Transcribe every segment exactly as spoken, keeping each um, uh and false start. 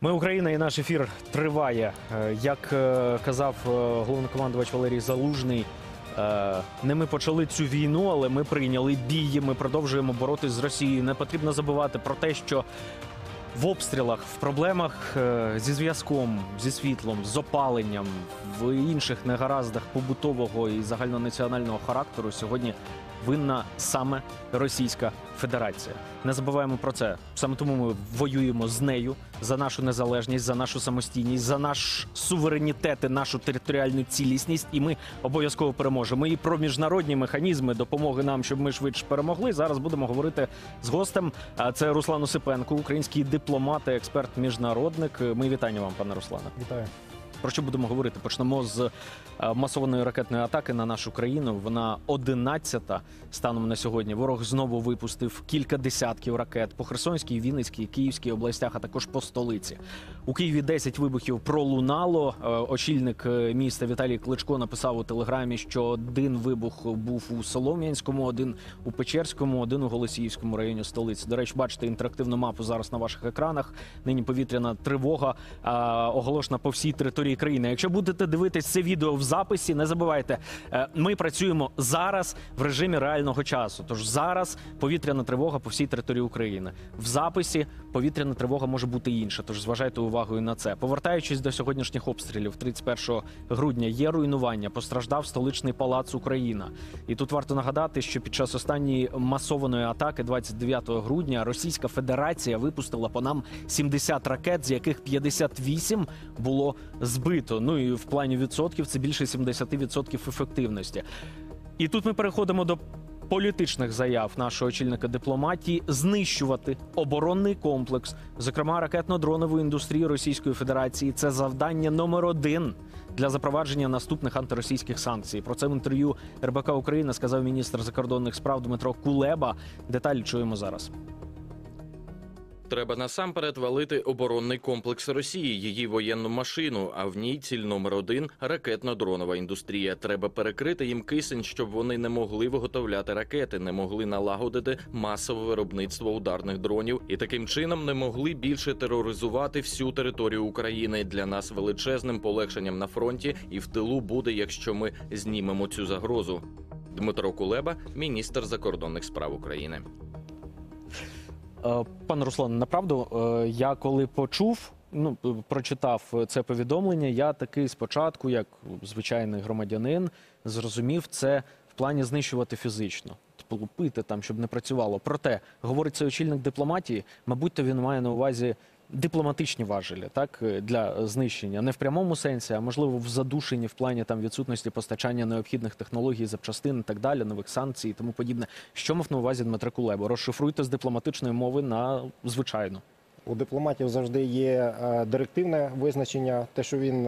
Ми Україна, і наш ефір триває. Як казав головнокомандувач Валерій Залужний, не ми почали цю війну, але ми прийняли бій, ми продовжуємо боротися з Росією. Не потрібно забувати про те, що в обстрілах, в проблемах зі зв'язком, зі світлом, з опаленням, в інших негараздах побутового і загальнонаціонального характеру сьогодні винна саме Російська Федерація. Не забуваємо про це. Саме тому ми воюємо з нею за нашу незалежність, за нашу самостійність, за наш суверенітет і нашу територіальну цілісність. І ми обов'язково переможемо. І про міжнародні механізми допомоги нам, щоб ми швидше перемогли. Зараз будемо говорити з гостем. Це Руслан Осипенко, український дипломат і експерт-міжнародник. Ми вітання вам, пане Руслане. Вітаю. Про що будемо говорити? Почнемо з масованої ракетної атаки на нашу країну. Вона одинадцята станом на сьогодні. Ворог знову випустив кілька десятків ракет по Херсонській, Вінницькій, Київській областях, а також по столиці. У Києві десять вибухів пролунало. Очільник міста Віталій Кличко написав у телеграмі, що один вибух був у Солом'янському, один у Печерському, один у Голосіївському районі столиці. До речі, бачите інтерактивну мапу зараз на ваших екранах. Нині повітряна тривога оголошена по всій території країни. Якщо будете дивитись це відео в записі, не забувайте, ми працюємо зараз в режимі реального часу. Тож зараз повітряна тривога по всій території України. В записі повітряна тривога може бути інша, тож зважайте увагу на це. Повертаючись до сьогоднішніх обстрілів, тридцять першого грудня є руйнування, постраждав столичний палац Україна. І тут варто нагадати, що під час останньої масованої атаки двадцять дев'ятого грудня Російська Федерація випустила по нам сімдесят ракет, з яких п'ятдесят вісім було збито. Ну і в плані відсотків це більше сімдесят відсотків ефективності. І тут ми переходимо до політичних заяв нашого очільника дипломатії знищувати оборонний комплекс, зокрема ракетно-дронову індустрію Російської Федерації. Це завдання номер один для запровадження наступних антиросійських санкцій. Про це в інтерв'ю ер бе ка Україна сказав міністр закордонних справ Дмитро Кулеба. Деталі чуємо зараз. Треба насамперед валити оборонний комплекс Росії, її воєнну машину, а в ній ціль номер один – ракетно-дронова індустрія. Треба перекрити їм кисень, щоб вони не могли виготовляти ракети, не могли налагодити масове виробництво ударних дронів і таким чином не могли більше тероризувати всю територію України. Для нас величезним полегшенням на фронті і в тилу буде, якщо ми знімемо цю загрозу. Дмитро Кулеба, міністр закордонних справ України. Пане Руслане, направду, я коли почув, ну, прочитав це повідомлення, я таки спочатку, як звичайний громадянин, зрозумів це в плані знищувати фізично, лупити там, щоб не працювало. Проте, говорить цей очільник дипломатії, мабуть, то він має на увазі дипломатичні важелі, так, для знищення. Не в прямому сенсі, а можливо в задушенні в плані там відсутності постачання необхідних технологій, запчастин і так далі, нових санкцій і тому подібне. Що мав на увазі Дмитро Кулеба? Розшифруйте з дипломатичної мови на звичайну. У дипломатів завжди є директивне визначення, те, що він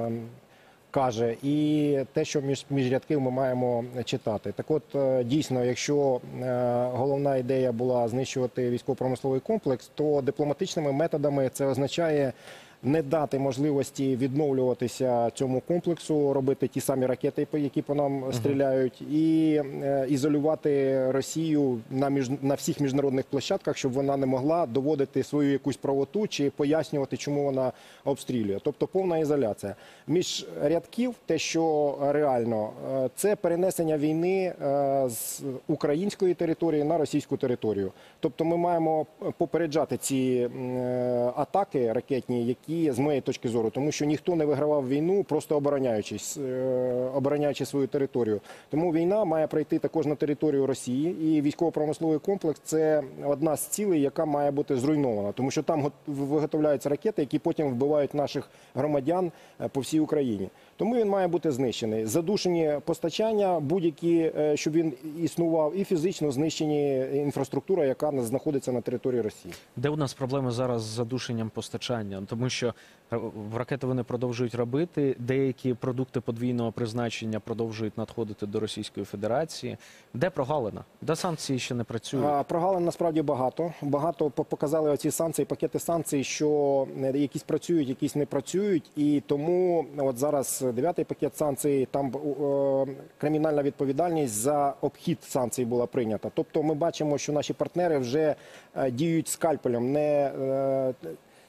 каже, і те, що між, між рядків ми маємо читати. Так от, дійсно, якщо головна ідея була знищувати військово-промисловий комплекс, то дипломатичними методами це означає не дати можливості відновлюватися цьому комплексу, робити ті самі ракети, які по нам стріляють, і ізолювати Росію на, між... на всіх міжнародних площадках, щоб вона не могла доводити свою якусь правоту чи пояснювати, чому вона обстрілює. Тобто повна ізоляція. Між рядків, те, що реально, це перенесення війни з української території на російську територію. Тобто ми маємо попереджати ці атаки ракетні, які з моєї точки зору, тому що ніхто не вигравав війну, просто обороняючись, обороняючи свою територію. Тому війна має пройти також на територію Росії, і військово-промисловий комплекс – це одна з цілей, яка має бути зруйнована, тому що там виготовляються ракети, які потім вбивають наших громадян по всій Україні. Тому він має бути знищений. Задушені постачання, будь-які, щоб він існував, і фізично знищені інфраструктура, яка знаходиться на території Росії. Де у нас проблеми зараз з задушенням постачання? Тому що ракети вони продовжують робити, деякі продукти подвійного призначення продовжують надходити до Російської Федерації. Де прогалина? Де санкції ще не працюють? А, прогалин насправді багато. Багато показали оці санкції, пакети санкцій, що якісь працюють, якісь не працюють. І тому от зараз дев'ятий пакет санкцій, там е, кримінальна відповідальність за обхід санкцій була прийнята. Тобто ми бачимо, що наші партнери вже е, діють скальпелем, не... Е,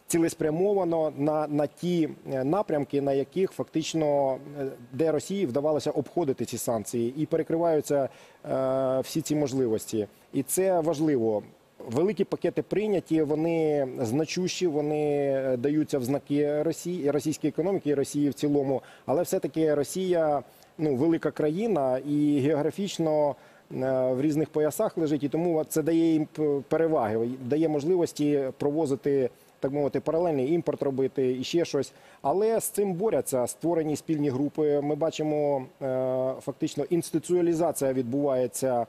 цілеспрямовано на, на ті напрямки, на яких фактично, де Росії вдавалося обходити ці санкції, і перекриваються е, всі ці можливості. І це важливо. Великі пакети прийняті, вони значущі, вони даються в знаки Росії, російської економіки і Росії в цілому, але все-таки Росія, ну, велика країна і географічно в різних поясах лежить, і тому це дає їм переваги, дає можливості провозити, так мовити, паралельний імпорт робити і ще щось. Але з цим борються, створені спільні групи. Ми бачимо, фактично, інституціалізація відбувається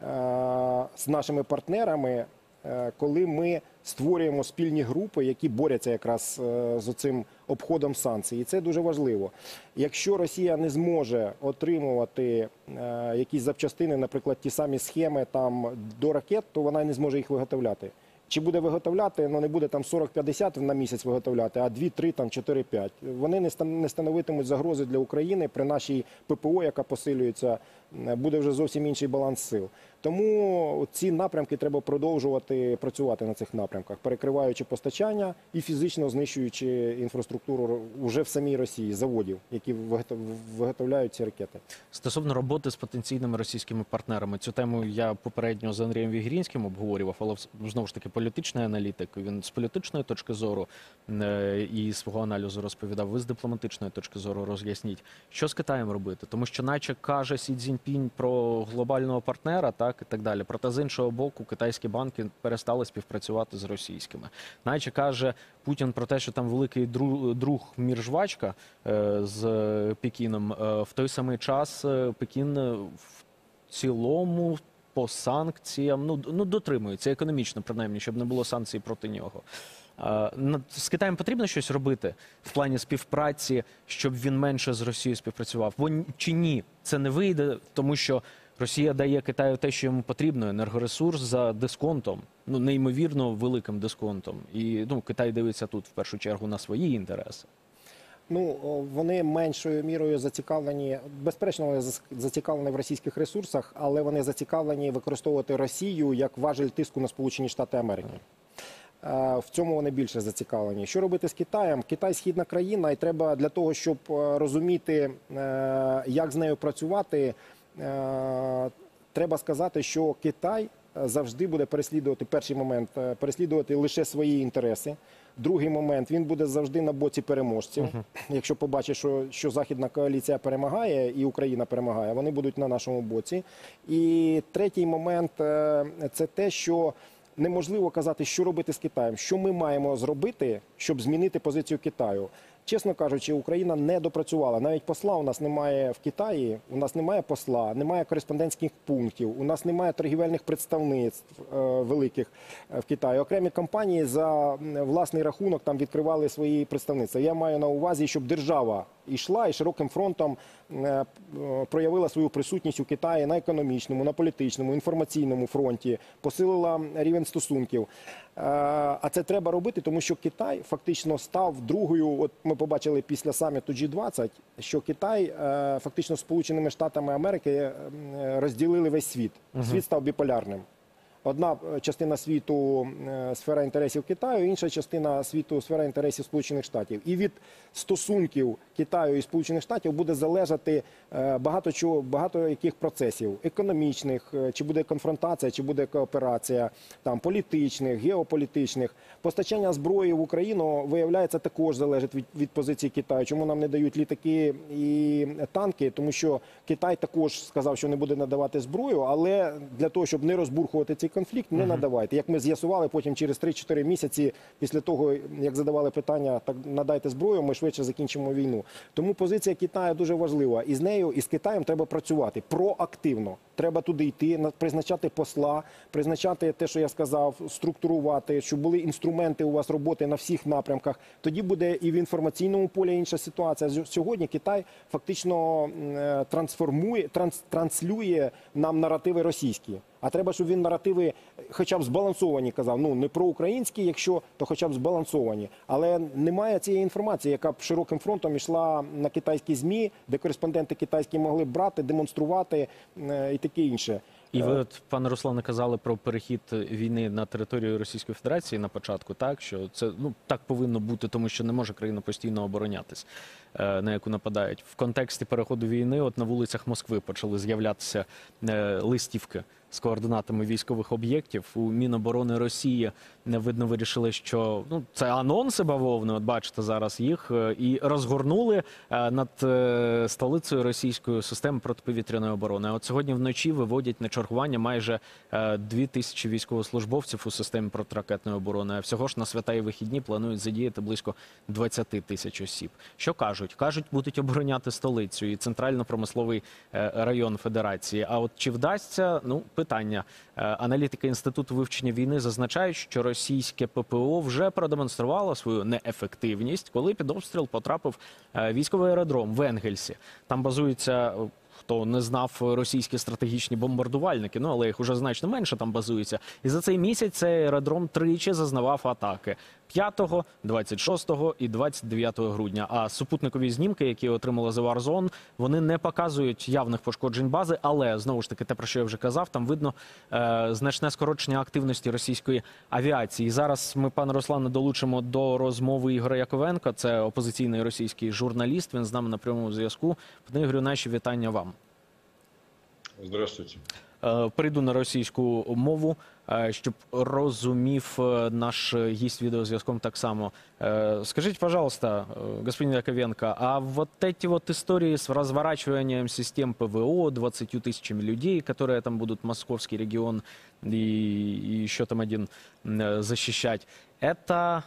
з нашими партнерами, коли ми створюємо спільні групи, які борються якраз з цим обходом санкцій. І це дуже важливо. Якщо Росія не зможе отримувати якісь запчастини, наприклад, ті самі схеми там, до ракет, то вона не зможе їх виготовляти. Чи буде виготовляти, ну не буде там сорок-п'ятдесят на місяць виготовляти, а дві-три, там чотири-п'ять. Вони не становитимуть загрози для України при нашій ППО, яка посилюється, буде вже зовсім інший баланс сил. Тому ці напрямки треба продовжувати працювати на цих напрямках, перекриваючи постачання і фізично знищуючи інфраструктуру вже в самій Росії, заводів, які виготовляють ці ракети. Стосовно роботи з потенційними російськими партнерами, цю тему я попередньо з Андрієм Вігрінським обговорював, але знову ж таки політичний аналітик, він з політичної точки зору і свого аналізу розповідав, ви з дипломатичної точки зору роз'ясніть, що з Китаєм робити, тому що наче каже Сі Цзіньпінь про глобального партнера, так, і так далі. Проте, з іншого боку, китайські банки перестали співпрацювати з російськими. Наче каже Путін про те, що там великий друг, друг мір-жвачка е, з Пекіном. Е, в той самий час е, Пекін е, в цілому по санкціям, ну, ну дотримується економічно, принаймні, щоб не було санкцій проти нього. Е, з Китаєм потрібно щось робити в плані співпраці, щоб він менше з Росією співпрацював? Бо чи ні, це не вийде, тому що Росія дає Китаю те, що йому потрібно, енергоресурс за дисконтом, ну, неймовірно великим дисконтом. І ну, Китай дивиться тут, в першу чергу, на свої інтереси. Ну, вони меншою мірою зацікавлені, безперечно, вони зацікавлені в російських ресурсах, але вони зацікавлені використовувати Росію як важель тиску на Сполучені Штати Америки. В цьому вони більше зацікавлені. Що робити з Китаєм? Китай – східна країна, і треба для того, щоб розуміти, як з нею працювати, треба сказати, що Китай завжди буде переслідувати, перший момент, переслідувати лише свої інтереси. Другий момент, він буде завжди на боці переможців. Uh-huh. Якщо побачить, що, що Західна коаліція перемагає і Україна перемагає, вони будуть на нашому боці. І третій момент – це те, що неможливо казати, що робити з Китаєм, що ми маємо зробити, щоб змінити позицію Китаю. Чесно кажучи, Україна не допрацювала. Навіть посла у нас немає в Китаї, у нас немає посла, немає кореспондентських пунктів, у нас немає торгівельних представництв е, великих в Китаї. Окремі компанії за власний рахунок там відкривали свої представництва. Я маю на увазі, щоб держава йшла і широким фронтом е, проявила свою присутність у Китаї на економічному, на політичному, інформаційному фронті, посилила рівень стосунків. А це треба робити, тому що Китай фактично став другою, от ми побачили після саміту Джі двадцять, що Китай фактично з Сполученими Штатами Америки розділили весь світ. Світ став біполярним. Одна частина світу – сфера інтересів Китаю, інша частина світу – сфера інтересів Сполучених Штатів. І від стосунків Китаю і Сполучених Штатів буде залежати багато чого, багато яких процесів. Економічних, чи буде конфронтація, чи буде кооперація, там, політичних, геополітичних. Постачання зброї в Україну, виявляється, також залежить від, від позиції Китаю. Чому нам не дають літаки і танки? Тому що Китай також сказав, що не буде надавати зброю, але для того, щоб не розбурхувати ці конфлікт, не надавайте. Як ми з'ясували потім через три-чотири місяці після того, як задавали питання, так надайте зброю, ми швидше закінчимо війну. Тому позиція Китаю дуже важлива. І з нею, і з Китаєм треба працювати проактивно. Треба туди йти, призначати посла, призначати те, що я сказав, структурувати, щоб були інструменти у вас роботи на всіх напрямках. Тоді буде і в інформаційному полі інша ситуація. Сьогодні Китай фактично трансформує, транс, транслює нам наративи російські. А треба, щоб він наративи хоча б збалансовані казав. Ну, не проукраїнські, якщо, то хоча б збалансовані. Але немає цієї інформації, яка б широким фронтом йшла на китайські ЗМІ, де кореспонденти китайські могли б брати, демонструвати е, і таке інше. І ви, от, пане Руслане, казали про перехід війни на територію Російської Федерації на початку, так? Що це, ну, так повинно бути, тому що не може країна постійно оборонятись, е, на яку нападають. В контексті переходу війни от на вулицях Москви почали з'являтися е, листівки з координатами військових об'єктів. У Міноборони Росії, не видно, вирішили, що ну, це анонси бавовни, от бачите зараз їх, е, і розгорнули е, над е, столицею російської системи протиповітряної оборони. От сьогодні вночі виводять на чергування майже е, дві тисячі військовослужбовців у системі протиракетної оборони. А всього ж на свята і вихідні планують задіяти близько двадцять тисяч осіб. Що кажуть? Кажуть, будуть обороняти столицю і центрально-промисловий е, район Федерації. А от чи вдасться? Ну, питання. Е, аналітики Інституту вивчення війни зазначають, що російське ППО вже продемонструвало свою неефективність, коли під обстріл потрапив е, військовий аеродром в Енгельсі. Там базується... Хто не знав, російські стратегічні бомбардувальники, ну але їх уже значно менше там базується. І за цей місяць цей аеродром тричі зазнавав атаки. п'ятого, двадцять шостого і двадцять дев'ятого грудня. А супутникові знімки, які отримала The War Zone, вони не показують явних пошкоджень бази, але, знову ж таки, те, про що я вже казав, там видно е, значне скорочення активності російської авіації. І зараз ми, пане Руслане, долучимо до розмови Ігоря Яковенка, це опозиційний російський журналіст, він з нами на прямому зв'язку. Пане Ігорю, наші вітання вам. Здравствуйте. Перейду на російську мову, щоб розумів наш гість відеозв'язком так само. Скажите, пожалуйста, господин Яковенко, а вот эти вот истории с разворачиванием систем ПВО, двадцатью тысячами людей, которые там будут московский регион и, и еще там один защищать, это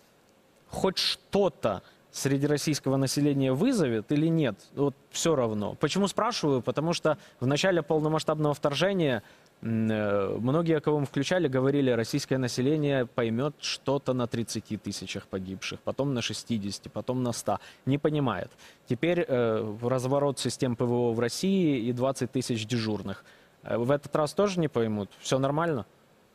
хоть что-то среди российского населения вызовет или нет? Вот все равно. Почему спрашиваю? Потому что в начале полномасштабного вторжения многие, кого мы включали, говорили, российское население поймет что-то на тридцати тысячах погибших, потом на шестидесяти, потом на ста. Не понимает. Теперь э, разворот систем ПВО в России и двадцать тысяч дежурных. В этот раз тоже не поймут? Все нормально?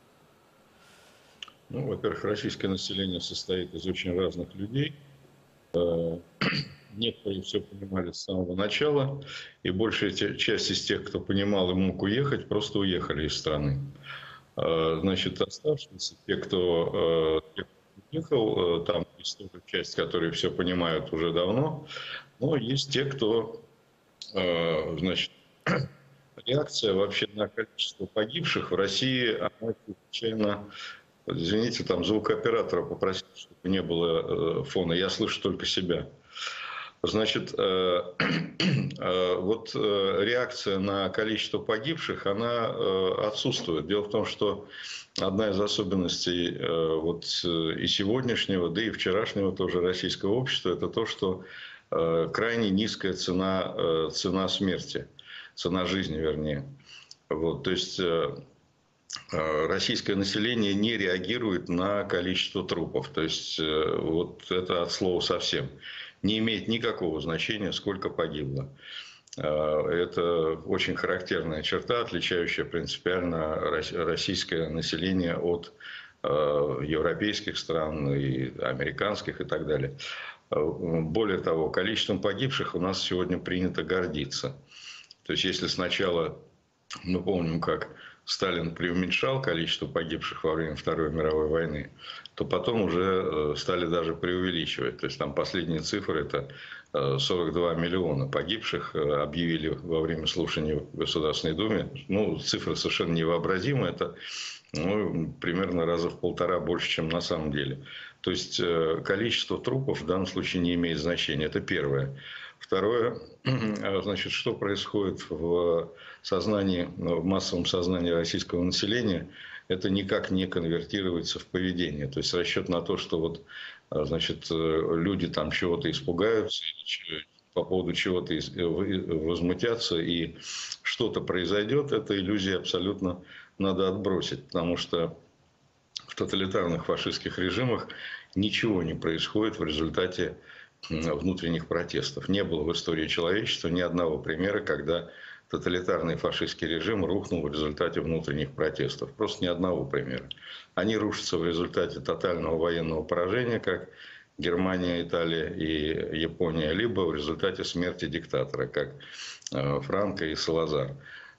Ну, во-первых, российское население состоит из очень разных людей. Некоторые все понимали с самого начала, и большая часть из тех, кто понимал и мог уехать, просто уехали из страны. Значит, оставшиеся, те, кто уехал, там есть тоже часть, которые все понимают уже давно, но есть те, кто, значит, реакция вообще на количество погибших в России, она чрезвычайно... Извините, там звукооператора попросить, чтобы не было фона. Я слышу только себя. Значит, вот реакция на количество погибших, она отсутствует. Дело в том, что одна из особенностей вот и сегодняшнего, да и вчерашнего тоже российского общества, это то, что крайне низкая цена, цена смерти, цена жизни, вернее. Вот, то есть... Российское население не реагирует на количество трупов. То есть вот это от слова совсем. Не имеет никакого значения, сколько погибло. Это очень характерная черта, отличающая принципиально российское население от европейских стран, и американских и так далее. Более того, количеством погибших у нас сегодня принято гордиться. То есть если сначала, мы помним, как Сталин преуменьшал количество погибших во время Второй мировой войны, то потом уже стали даже преувеличивать. То есть там последние цифры – это сорок два миллиона погибших объявили во время слушаний в Государственной Думе. Ну, цифры совершенно невообразимые. Это ну, примерно раза в полтора больше, чем на самом деле. То есть количество трупов в данном случае не имеет значения. Это первое. Второе, значит, что происходит в сознании, в массовом сознании российского населения, это никак не конвертируется в поведение. То есть расчет на то, что вот, значит, люди там чего-то испугаются, по поводу чего-то возмутятся и что-то произойдет, эта иллюзия абсолютно надо отбросить, потому что в тоталитарных фашистских режимах ничего не происходит в результате внутренних протестов. Не было в истории человечества ни одного примера, когда тоталитарный фашистский режим рухнул в результате внутренних протестов. Просто ни одного примера. Они рушатся в результате тотального военного поражения, как Германия, Италия и Япония, либо в результате смерти диктатора, как Франко и Салазар.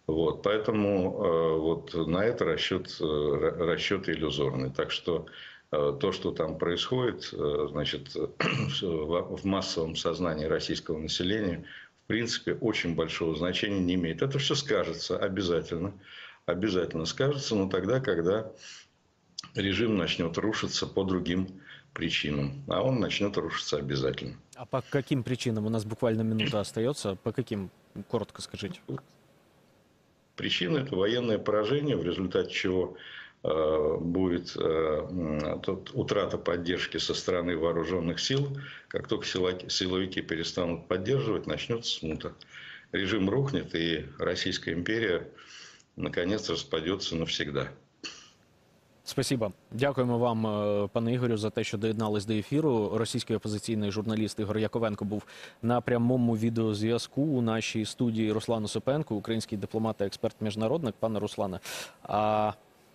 Вот, поэтому э, вот на это расчет, э, расчет иллюзорный. Так что э, то, что там происходит, э, значит, в, в массовом сознании российского населения, в принципе, очень большого значения не имеет. Это все скажется обязательно, обязательно скажется, но тогда, когда режим начнет рушиться по другим причинам, а он начнет рушиться обязательно. А по каким причинам? У нас буквально минута остается. По каким? Коротко скажите. Причина – это военное поражение, в результате чего э, будет э, тут утрата поддержки со стороны вооруженных сил. Как только силовики, силовики перестанут поддерживать, начнется смута. Режим рухнет, и Российская империя наконец распадется навсегда. Спасибо. Дякуємо вам, е, пане Ігорю, за те, що доєднались до ефіру. Російський опозиційний журналіст Ігор Яковенко був на прямому відеозв'язку у нашій студії. Руслан Осипенко, український дипломат та експерт-міжнародник. Пане Руслане, а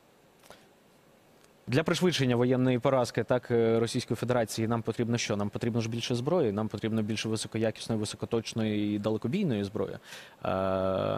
для пришвидшення воєнної поразки так Російської Федерації нам потрібно що? Нам потрібно ж більше зброї, нам потрібно більше високоякісної, високоточної і далекобійної зброї. Е,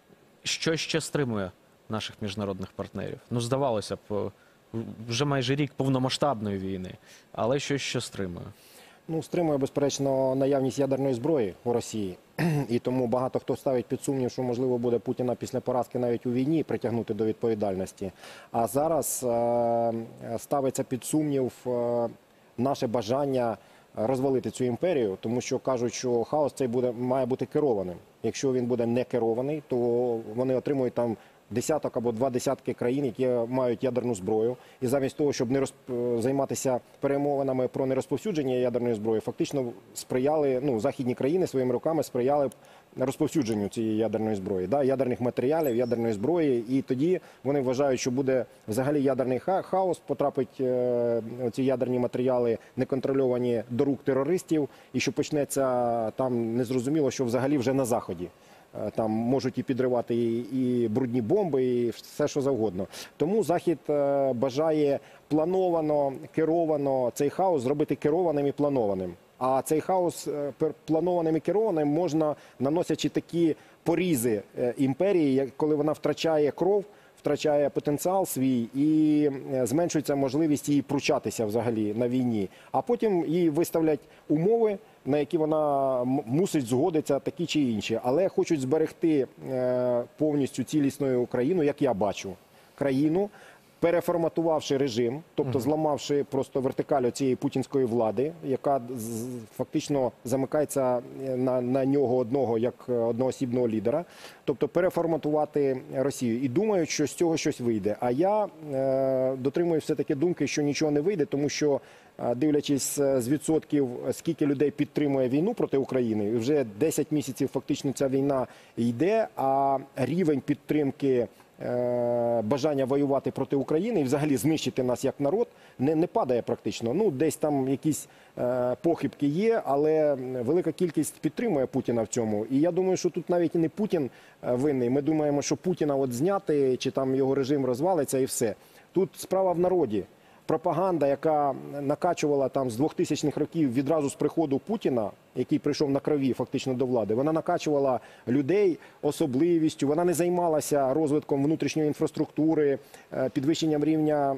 Що ще стримує наших міжнародних партнерів? Ну, здавалося б, вже майже рік повномасштабної війни, але що ще стримує? Ну, стримує, безперечно, наявність ядерної зброї у Росії. І тому багато хто ставить під сумнів, що, можливо, буде Путіна після поразки навіть у війні притягнути до відповідальності. А зараз е ставиться під сумнів е наше бажання розвалити цю імперію, тому що кажуть, що хаос цей буде, має бути керованим. Якщо він буде не керований, то вони отримують там десяток або два десятки країн, які мають ядерну зброю. І замість того, щоб не розп... займатися перемовинами про нерозповсюдження ядерної зброї, фактично сприяли, ну, західні країни своїми руками сприяли розповсюдженню цієї ядерної зброї, да, ядерних матеріалів, ядерної зброї. І тоді вони вважають, що буде взагалі ядерний ха хаос, потрапить е ці ядерні матеріали неконтрольовані до рук терористів, і що почнеться там незрозуміло, що взагалі вже на Заході. Там можуть і підривати і, і брудні бомби, і все, що завгодно. Тому Захід е, бажає плановано, керовано цей хаос зробити керованим і планованим. А цей хаос е, планованим і керованим можна, наносячи такі порізи е, імперії, коли вона втрачає кров, втрачає потенціал свій і зменшується можливість її пручатися взагалі на війні. А потім їй виставлять умови, на які вона мусить згодитися, такі чи інші. Але хочуть зберегти е, повністю цілісною Україну, як я бачу, країну, переформатувавши режим, тобто зламавши просто вертикаль цієї путінської влади, яка фактично замикається на, на нього одного, як одноосібного лідера, тобто переформатувати Росію. І думають, що з цього щось вийде. А я е, дотримуюсь все-таки думки, що нічого не вийде, тому що, дивлячись з відсотків, скільки людей підтримує війну проти України, вже десять місяців фактично ця війна йде, а рівень підтримки бажання воювати проти України і взагалі знищити нас як народ не, не падає практично. Ну, десь там якісь е, похибки є, але велика кількість підтримує Путіна в цьому. І я думаю, що тут навіть і не Путін винний. Ми думаємо, що Путіна от зняти, чи там його режим розвалиться і все. Тут справа в народі. Пропаганда, яка накачувала там з двохтисячних років відразу з приходу Путіна, який прийшов на крові фактично до влади, вона накачувала людей особливістю, вона не займалася розвитком внутрішньої інфраструктури, підвищенням рівня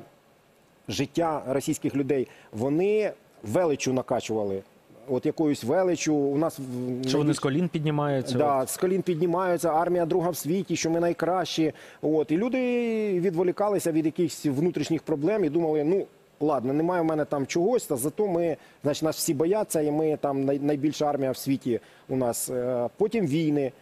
життя російських людей. Вони величу накачували. От якоюсь величу у нас що вони з колін піднімаються, да, з колін піднімаються, армія друга в світі, що ми найкращі. От і люди відволікалися від якихось внутрішніх проблем і думали, ну ладно, немає в мене там чогось, та зато ми, значить, нас всі бояться, і ми там найбільша армія в світі у нас. Потім війни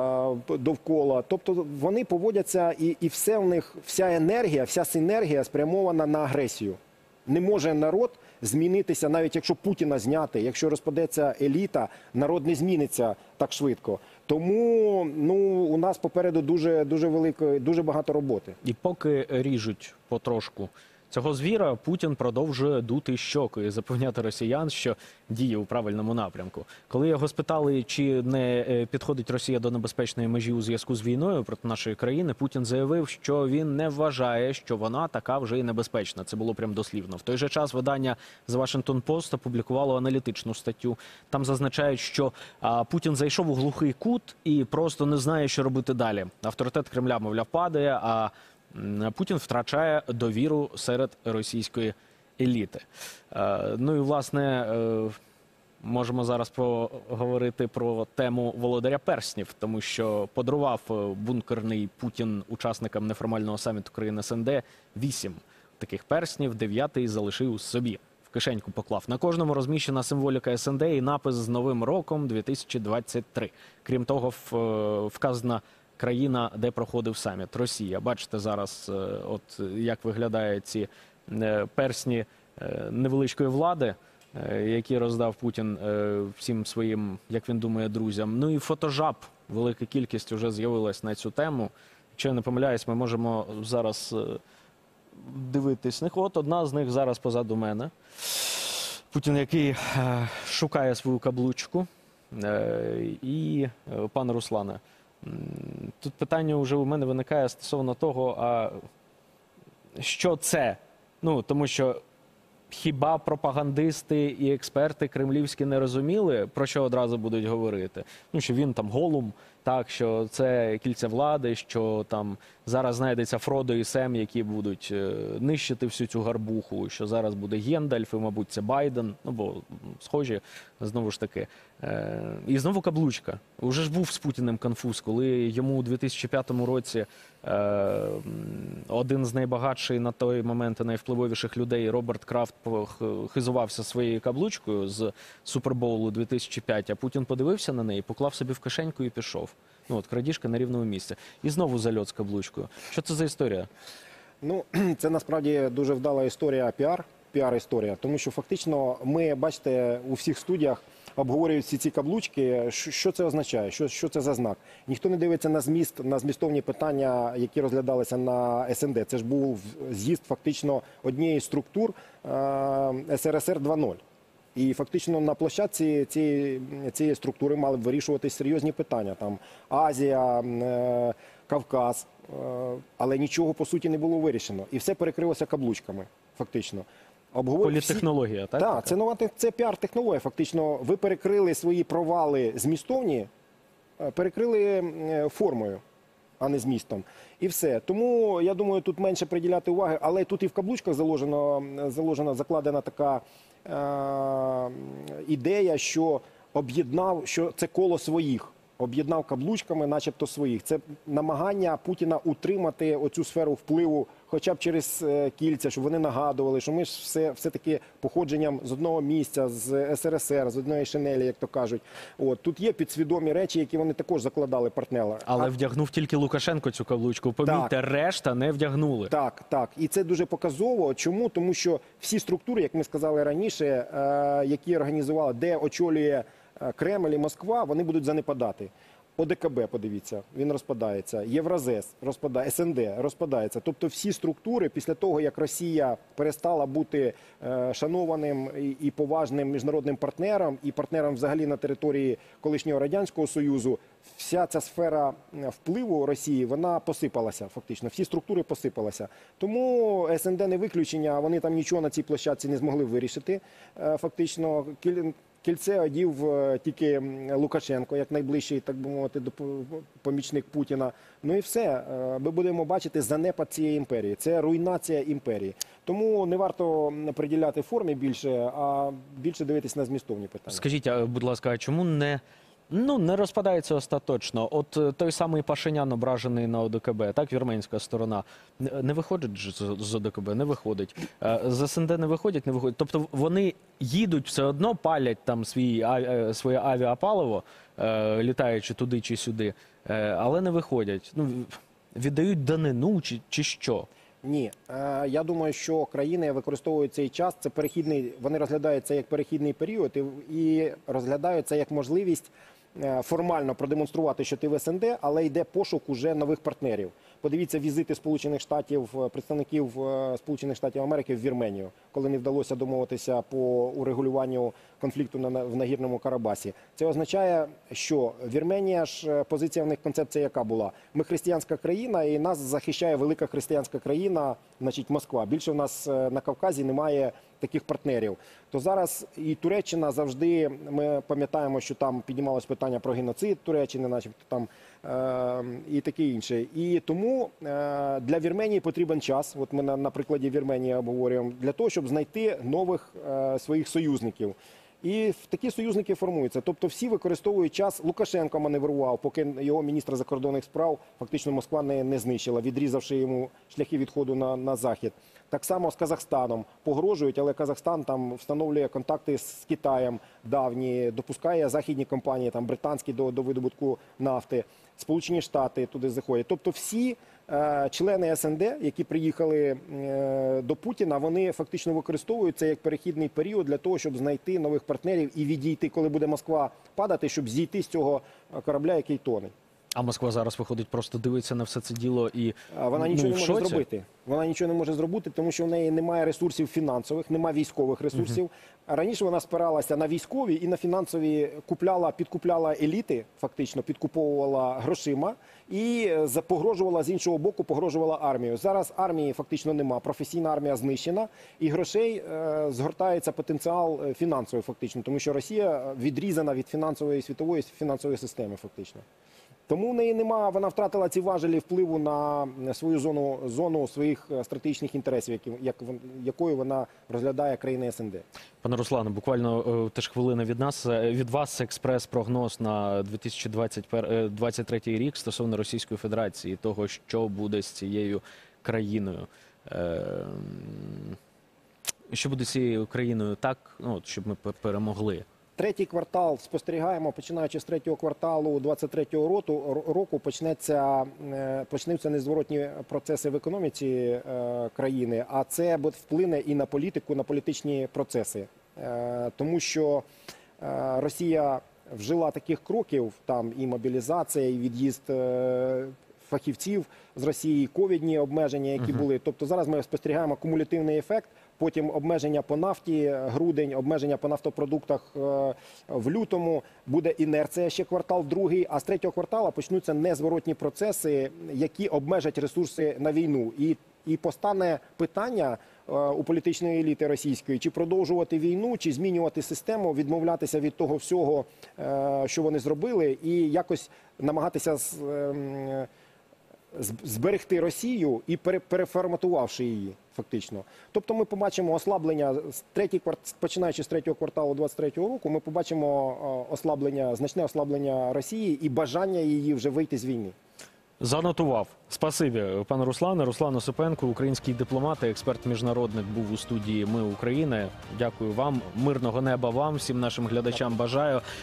довкола. Тобто вони поводяться, і, і все в них, вся енергія, вся синергія спрямована на агресію. Не може народ змінитися, навіть якщо Путіна зняти, якщо розпадеться еліта, народ не зміниться так швидко. Тому, ну, у нас попереду дуже, дуже велике, дуже багато роботи. І поки ріжуть потрошку цього звіра Путін продовжує дути щоки і запевняти росіян, що діє у правильному напрямку. Коли його спитали, чи не е, підходить Росія до небезпечної межі у зв'язку з війною проти нашої країни, Путін заявив, що він не вважає, що вона така вже і небезпечна. Це було прям дослівно. В той же час видання The Washington Post опублікувало аналітичну статтю. Там зазначають, що а, Путін зайшов у глухий кут і просто не знає, що робити далі. Авторитет Кремля, мовляв, падає, а м, Путін втрачає довіру серед російської еліти. Е, ну і, власне, е, можемо зараз поговорити про тему володаря перснів, тому що подарував е, бункерний Путін учасникам неформального саміту країн ес ен де вісім таких перснів, дев'ятий залишив собі. В кишеньку поклав. На кожному розміщена символіка ес ен де і напис з Новим роком дві тисячі двадцять три. Крім того, в, е, вказана країна, де проходив саміт – Росія. Бачите зараз, е, от як виглядають ці е, персні е, невеличкої влади, е, які роздав Путін е, всім своїм, як він думає, друзям. Ну і фотожаб, велика кількість вже з'явилась на цю тему. Якщо я не помиляюсь, ми можемо зараз е, дивитись них. От одна з них зараз позаду мене. Путін, який е, шукає свою каблучку. Е, і, е, пане Руслане, тут питання вже у мене виникає стосовно того, а що це? Ну, тому що хіба пропагандисти і експерти кремлівські не розуміли, про що одразу будуть говорити? Ну, що він там Голум, так, що це кільця влади, що там зараз знайдеться Фродо і Сем, які будуть е, нищити всю цю гарбуху, що зараз буде Гендальф і, мабуть, це Байден, ну, бо схожі, знову ж таки. Е, і знову каблучка. Уже ж був з Путіним конфуз, коли йому у дві тисячі п'ятому році е, один з найбагатших на той момент і найвпливовіших людей, Роберт Крафт, хизувався своєю каблучкою з Супербоулу дві тисячі п'ятого, а Путін подивився на неї, поклав собі в кишеньку і пішов. Ну, от, крадіжка на рівному місці. І знову зальот з каблучкою. Що це за історія? Ну, це насправді дуже вдала історія піар, піар-історія, тому що фактично ми, бачите, у всіх студіях обговорюють всі ці каблучки, що це означає, що, що це за знак. Ніхто не дивиться на зміст, на змістовні питання, які розглядалися на ес ен де. Це ж був з'їзд фактично однієї з структур ес ер ес ер два нуль. І фактично на площадці цієї, цієї структури мали б вирішуватись серйозні питання. Там Азія, е, Кавказ, е, але нічого по суті не було вирішено. І все перекрилося каблучками, фактично. Обговорюють Політтехнологія, всі... так? Так, це нова це піар-технологія. Фактично, ви перекрили свої провали змістовні, перекрили формою, а не змістом. І все. Тому, я думаю, тут менше приділяти уваги, але тут і в каблучках заложено, заложена, закладена така е, ідея, що об'єднав, що це коло своїх. Об'єднав каблучками, начебто своїх. Це намагання Путіна утримати оцю сферу впливу, хоча б через кільця, щоб вони нагадували, що ми ж все, все-таки походженням з одного місця, з ес ер ес ер, з одної шинелі, як то кажуть. От, тут є підсвідомі речі, які вони також закладали партнера. Але а... вдягнув тільки Лукашенко цю каблучку. Помітьте, так. решта не вдягнули. Так, так. І це дуже показово. Чому? Тому що всі структури, як ми сказали раніше, е, які організували, де очолює Кремль і Москва, вони будуть занепадати. о де ка бе, подивіться, він розпадається. Євразес розпадається, ес ен де розпадається. Тобто всі структури, після того, як Росія перестала бути е, шанованим і, і поважним міжнародним партнером, і партнером взагалі на території колишнього Радянського Союзу, вся ця сфера впливу Росії, вона посипалася фактично. Всі структури посипалися. Тому ес ен де не виключення, вони там нічого на цій площадці не змогли вирішити. Е, фактично, кільце одів тільки Лукашенко, як найближчий, так би мовити, помічник Путіна. Ну і все. Ми будемо бачити занепад цієї імперії. Це руйнація імперії. Тому не варто приділяти формі більше, а більше дивитися на змістовні питання. Скажіть, будь ласка, а чому не... Ну, не розпадається остаточно. От той самий Пашинян, ображений на о де ка бе, так, вірменська сторона, не виходить з о де ка бе? Не виходить. З ес ен де не виходять? Не виходять. Тобто вони їдуть все одно, палять там свій, своє авіапаливо, літаючи туди чи сюди, але не виходять. Ну, віддають данину чи, чи що? Ні. Я думаю, що країни використовують цей час, це перехідний, вони розглядають це як перехідний період і, і розглядають це як можливість формально продемонструвати, що ти в ес ен де, але йде пошук уже нових партнерів. Подивіться візити Сполучених Штатів, е, представників е, Сполучених Штатів Америки в Вірменію, коли не вдалося домовитися по урегулюванню конфлікту на, в Нагірному Карабасі. Це означає, що Вірменія ж е, позиція в них, концепція яка була? Ми християнська країна і нас захищає велика християнська країна, значить Москва. Більше в нас е, на Кавказі немає таких партнерів. То зараз і Туреччина завжди, ми пам'ятаємо, що там піднімалось питання про геноцид Туреччини, начебто там е, і таке інше. І тому е, для Вірменії потрібен час, от ми на, на прикладі Вірменії обговорюємо, для того, щоб знайти нових е, своїх союзників. І такі союзники формуються. Тобто всі використовують час. Лукашенко маневрував, поки його міністра закордонних справ фактично Москва не, не знищила, відрізавши йому шляхи відходу на, на захід. Так само з Казахстаном погрожують, але Казахстан там встановлює контакти з Китаєм давні, допускає західні компанії, там британські до, до видобутку нафти, Сполучені Штати туди заходять. Тобто всі е, члени ес ен де, які приїхали е, до Путіна, вони фактично використовують це як перехідний період для того, щоб знайти нових партнерів і відійти, коли буде Москва падати, щоб зійти з цього корабля, який тоне. А Москва зараз виходить, просто дивиться на все це діло і А Вона ну, нічого не в може шоці? зробити. Вона нічого не може зробити, тому що в неї немає ресурсів фінансових, немає військових ресурсів. А раніше вона спиралася на військові і на фінансові, купляла, підкупляла еліти, фактично підкуповувала грошима і за- погрожувала з іншого боку, погрожувала армію. Зараз армії фактично нема, професійна армія знищена, і грошей е, згортається потенціал е, фінансовий фактично, тому що Росія відрізана від фінансової світової фінансової системи фактично. Тому в неї нема, вона втратила ці важелі впливу на свою зону, зону своїх е, стратегічних інтересів, які, як, вон- якою вона розглядає країни ес ен де. Пане Руслане, буквально е, теж хвилина від нас. Е, Від вас експрес-прогноз на дві тисячі двадцять третій рік стосовно Російської Федерації, того, що буде з цією країною. Е, Що буде з цією країною так, ну, от, щоб ми пе- перемогли? Третій квартал спостерігаємо, починаючи з третього кварталу двадцять третього року, року почнеться, е, почнуться незворотні процеси в економіці е, країни, а це буде вплине і на політику, на політичні процеси. Е, Тому що е, Росія вжила таких кроків, там і мобілізація, і від'їзд е, фахівців з Росії, і ковідні обмеження, які були. Тобто зараз ми спостерігаємо кумулятивний ефект. Потім обмеження по нафті, грудень, обмеження по нафтопродуктах е, в лютому, буде інерція ще квартал другий, а з третього квартала почнуться незворотні процеси, які обмежать ресурси на війну. І, і постане питання е, у політичної еліти російської, чи продовжувати війну, чи змінювати систему, відмовлятися від того всього, е, що вони зробили, і якось намагатися з, е, з- зберегти Росію і пере- переформатувавши її фактично. Тобто ми побачимо ослаблення з третій кварт... починаючи з третього кварталу двадцять третього року, ми побачимо е, ослаблення, значне ослаблення Росії і бажання її вже вийти з війни. Занотував. Спасибі, пане Руслане. Руслан Осипенко, український дипломат, і експерт-міжнародник, був у студії «Ми Україна». Дякую вам. Мирного неба вам, всім нашим глядачам бажаю.